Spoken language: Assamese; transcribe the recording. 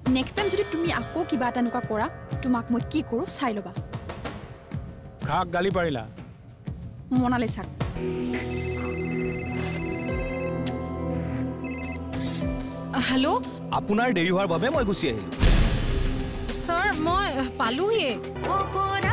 নেক্সট টাইম যদি তুমি আকৌ কিবা এটা এনেকুৱা কৰা তোমাক মই কি কৰোঁ চাই ল'বা খাক গালি পাৰিলা মনালিছাক হেল্ল' আপোনাৰ দেৰি হোৱাৰ বাবে মই গুচি আহিলোঁ ছাৰ মই পালোহিয়ে